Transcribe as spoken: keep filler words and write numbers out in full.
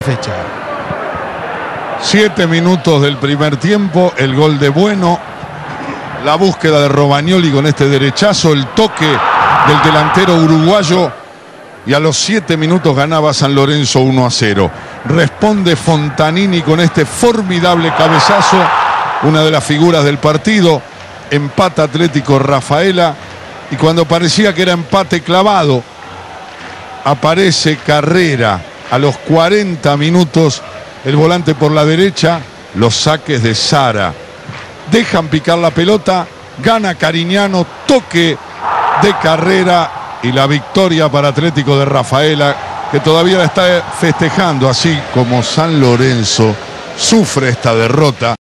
fecha. Siete minutos del primer tiempo, el gol de Bueno, la búsqueda de Romagnoli con este derechazo, el toque del delantero uruguayo y a los siete minutos ganaba San Lorenzo uno a cero. Responde Fontanini con este formidable cabezazo, una de las figuras del partido, empata Atlético Rafaela y cuando parecía que era empate clavado, aparece Carrera a los cuarenta minutos, el volante por la derecha, los saques de Sara. Dejan picar la pelota, gana Cariñano, toque de Carrera y la victoria para Atlético de Rafaela, que todavía la está festejando, así como San Lorenzo sufre esta derrota.